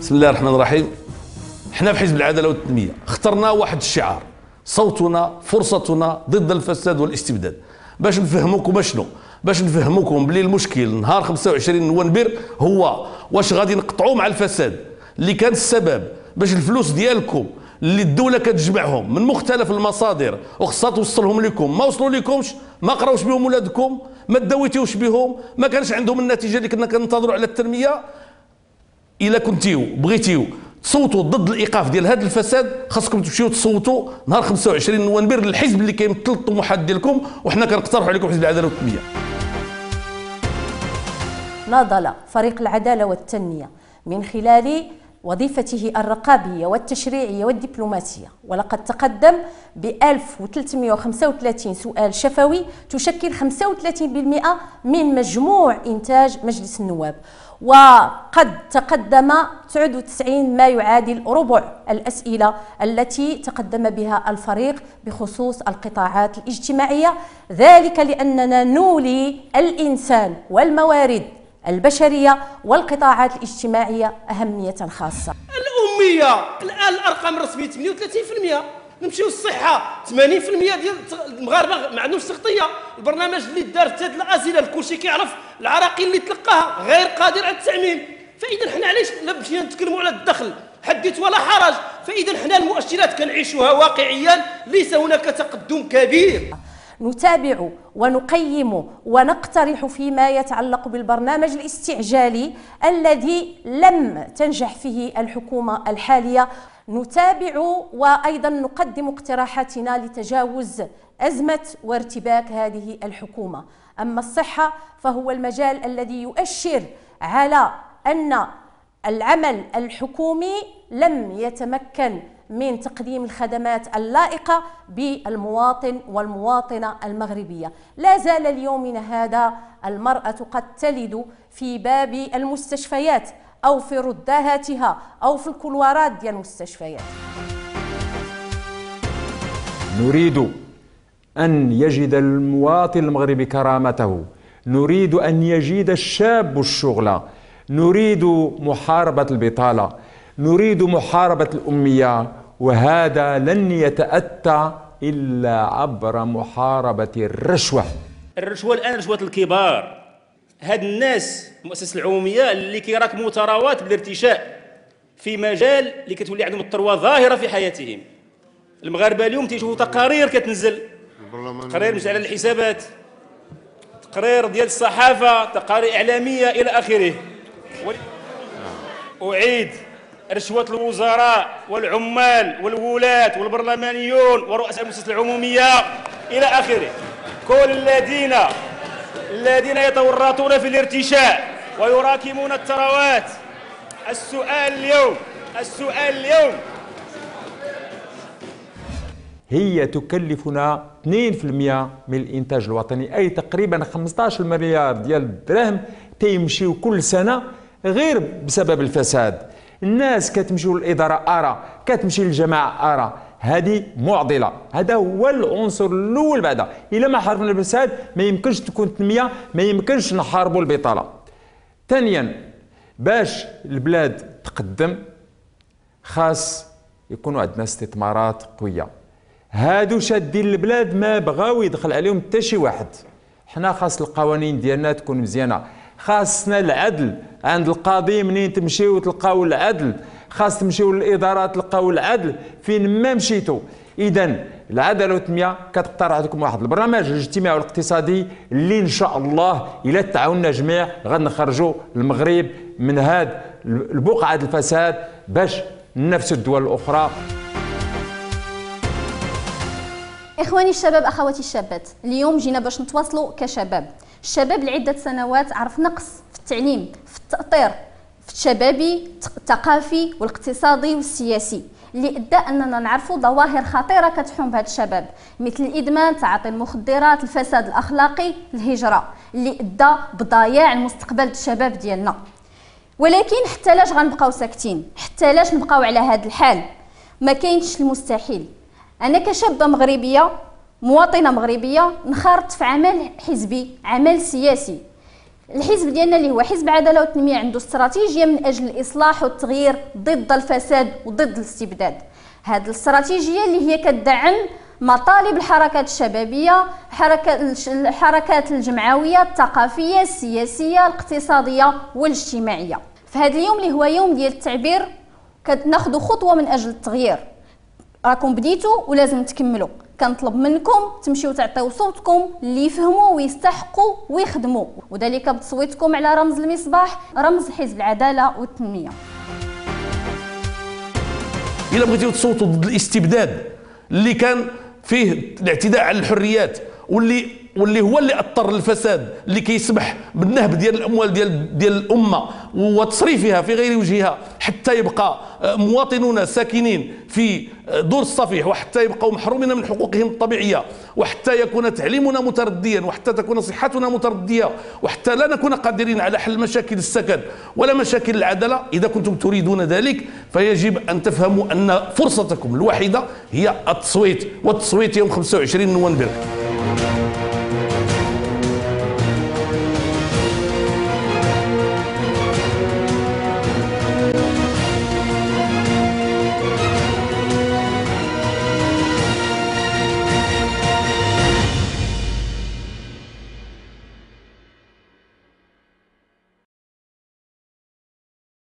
بسم الله الرحمن الرحيم. حنا في حزب العداله والتنميه اخترنا واحد الشعار: صوتنا فرصتنا ضد الفساد والاستبداد. باش نفهموكم شنو؟ باش نفهموكم بلي المشكل نهار 25 نوفمبر هو واش غادي نقطعوا مع الفساد اللي كان السبب باش الفلوس ديالكم اللي الدوله كتجمعهم من مختلف المصادر وخصها توصلهم لكم ما وصلوا لكمش، ما قراوش بهم ولادكم، ما داويتوش بهم، ما كانش عندهم النتيجه اللي كنا كننتظروا على التنميه. الا كنتيو بغيتيو تصوتوا ضد الايقاف ديال هذا الفساد خاصكم تمشيو تصوتوا نهار 25 نوفمبر للحزب اللي كيمثل الطموحات ديالكم، وحنا كنقترحوا عليكم حزب العداله والتنميه. ناضل فريق العداله والتنميه من خلال وظيفته الرقابيه والتشريعيه والدبلوماسيه، ولقد تقدم ب 1335 سؤال شفوي تشكل 35% من مجموع انتاج مجلس النواب، وقد تقدم 99 ما يعادل ربع الأسئلة التي تقدم بها الفريق بخصوص القطاعات الاجتماعية، ذلك لأننا نولي الإنسان والموارد البشرية والقطاعات الاجتماعية أهمية خاصة. الأمية الآن الأرقام الرسمية 38%، نمشيو الصحة 80% ديال المغاربة ما عندهمش تغطية، البرنامج اللي دار في هذه الأسئلة الكلشي كيعرف العراقيل اللي تلقاها غير قادر على التعميم. فإذا حنا علاش لا مشينا نتكلموا على الدخل حدث ولا حرج؟ فإذا حنا المؤشرات كنعيشوها واقعيا، ليس هناك تقدم كبير. نتابع ونقيم ونقترح فيما يتعلق بالبرنامج الاستعجالي الذي لم تنجح فيه الحكومة الحالية. نتابع وأيضا نقدم اقتراحاتنا لتجاوز أزمة وارتباك هذه الحكومة. أما الصحة فهو المجال الذي يؤشر على أن العمل الحكومي لم يتمكن من تقديم الخدمات اللائقة بالمواطن والمواطنة المغربية. لا زال اليومنا هذا المرأة قد تلد في باب المستشفيات أو في رداهاتها أو في الكولوارات ديال المستشفيات. نريد أن يجد المواطن المغربي كرامته، نريد أن يجد الشاب الشغل، نريد محاربة البطالة، نريد محاربة الأمية، وهذا لن يتأتى إلا عبر محاربة الرشوة. الرشوة الآن رشوة الكبار، هاد الناس المؤسسة العمومية اللي كيراكموا ثروات بالارتشاء في مجال اللي كتولي عندهم الثروة ظاهرة في حياتهم. المغاربة اليوم تيشوفوا تقارير كتنزل، تقارير مسألة الحسابات، تقارير ديال الصحافة، تقارير إعلامية إلى آخره. أعيد: رشوة الوزراء والعمال والولاة والبرلمانيون ورؤساء المؤسسات العمومية إلى آخره، كل الذين يتورطون في الارتشاء ويراكمون الثروات. السؤال اليوم هي تكلفنا 2% من الإنتاج الوطني، أي تقريبا 15 مليار ديال الدراهم تيمشيو كل سنة غير بسبب الفساد. الناس كتمشيو للإدارة أرى، كتمشي للجماعة أرى، هذه معضلة. هذا هو العنصر الأول. بعدا إلا ما حاربنا الفساد ما يمكنش تكون تنمية، ما يمكنش نحاربوا البطالة. ثانيا، باش البلاد تقدم خاص يكونوا عندنا استثمارات قوية. هادو شادين البلاد ما بغاو يدخل عليهم حتى شي واحد. حنا خاص القوانين ديالنا تكون مزيانة، خاصنا العدل عند القاضي، منين تمشيو تلقاو العدل، خاص تمشيو للإدارات تلقاو العدل فين ما مشيتو. إذا العدالة والتنمية كتقترح لكم واحد البرنامج الاجتماعي والاقتصادي اللي إن شاء الله إلا تعاوننا جميع غنخرجوا المغرب من هاد البقعة الفساد باش ننافسوا الدول الأخرى. إخواني الشباب، أخواتي الشابات، اليوم جينا باش نتواصلوا كشباب. الشباب لعدة سنوات عرف نقص في التعليم، في التأطير، في الشبابي، الثقافي والاقتصادي والسياسي، اللي ادى اننا نعرفوا ظواهر خطيره كتحوم بهذا الشباب، مثل الادمان، تعاطي المخدرات، الفساد الاخلاقي، الهجره، اللي ادى بضياع المستقبل الشباب ديالنا. ولكن حتى لاش غنبقاو ساكتين؟ حتى لاش نبقاو على هذا الحال؟ ما كاينش المستحيل. انا كشابه مغربيه مواطنه مغربيه نخرط في عمل حزبي، عمل سياسي، الحزب ديالنا اللي هو حزب العداله والتنميه عنده استراتيجيه من اجل الاصلاح والتغيير ضد الفساد وضد الاستبداد. هذه الاستراتيجيه اللي هي كتدعم مطالب الحركات الشبابيه، الحركات الجمعويه، الثقافيه، السياسيه، الاقتصاديه والاجتماعيه. في هذا اليوم اللي هو يوم ديال التعبير كناخذوا خطوه من اجل التغيير. راكم بديتوا ولازم تكملوا. كنطلب منكم تمشيو تعطيو صوتكم اللي يفهموا ويستحقوا ويخدموا، وذلك بتصويتكم على رمز المصباح، رمز حزب العداله والتنميه. الا بغيتيو تصوتوا ضد الاستبداد اللي كان فيه الاعتداء على الحريات واللي هو اللي اضطر للفساد، اللي كيسمح بالنهب ديال الاموال ديال الامه وتصريفها في غير وجهها حتى يبقى مواطنون ساكنين في دور الصفيح، وحتى يبقوا محرومين من حقوقهم الطبيعيه، وحتى يكون تعليمنا مترديا، وحتى تكون صحتنا مترديه، وحتى لا نكون قادرين على حل مشاكل السكن ولا مشاكل العداله. اذا كنتم تريدون ذلك فيجب ان تفهموا ان فرصتكم الوحيده هي التصويت، والتصويت يوم 25 نوفمبر.